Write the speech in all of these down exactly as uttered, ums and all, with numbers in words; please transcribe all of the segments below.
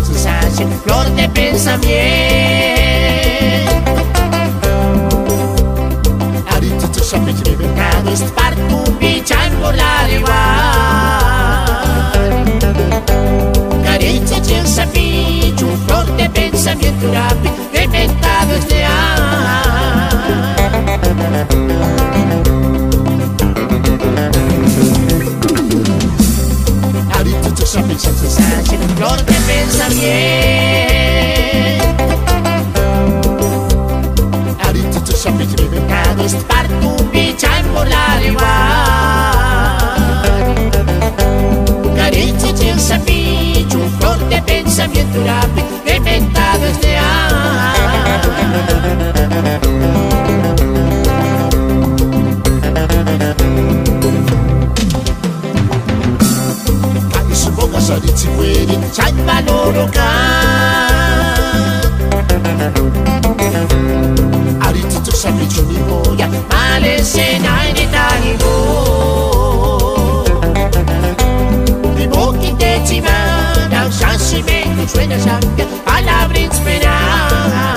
saci, flor de pensamiento. Ahorita tu shopping de mercado es parto pichan por la igual. Caricia de sapicho, flor de pensamiento rápido, inventado es de ahorita tu shopping se saci, flor de pensamiento. Ahorita tu shopping de mercado es parto pichan por la igual. Caricia de sapicho, flor de pensamiento rápido, inventado es de Sariti quelli c'ha il valore Ariti tu sapicio mi voia male se n'hai di tali di bocchi te ci vada un sensimento suena sappia palabra inspirata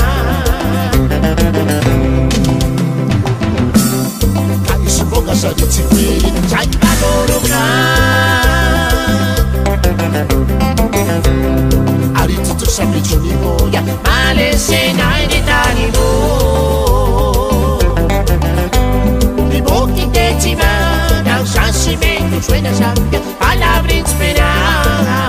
Ai su boca sariti quelli c'ha il valore Ariti tu sapicio mi voia male se n'hai di tali di bocchi te ci vada un sensimento suena sappia palabra inspirata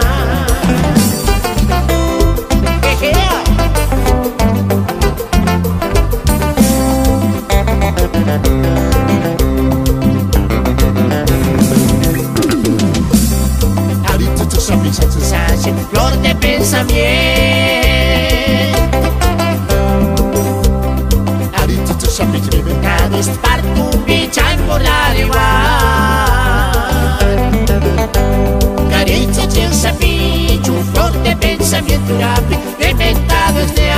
Ariti tu sapicio saci, flor de pensamiento. Ahorita tu shopping de mercado es parto pichan por la igual. Caricia de sapicho, flor de pensamiento rápido, inventado es de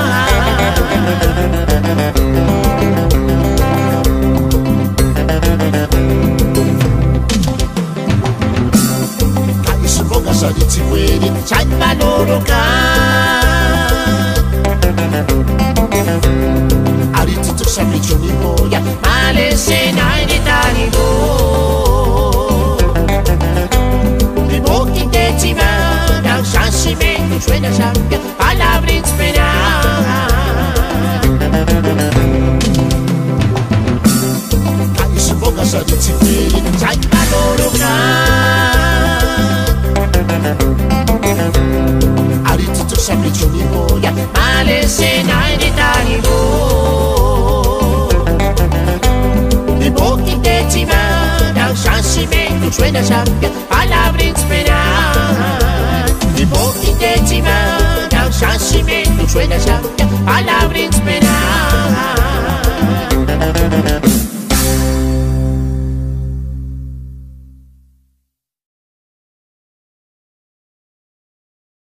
Ai su boca sariti quelli c'ha il valore Ariti tu sapicio mi voia male se n'hai di tali di bocchi te ci vada un sensimento suena sappia palabra inspirata Ai su boca sariti quelli c'ha il valore Ariti tu sapicio mi voia male se n'hai di tali di bocchi te ci vada un sensimento suena sappia palabra inspirata di bocchi te ci vada un sensimento suena sappia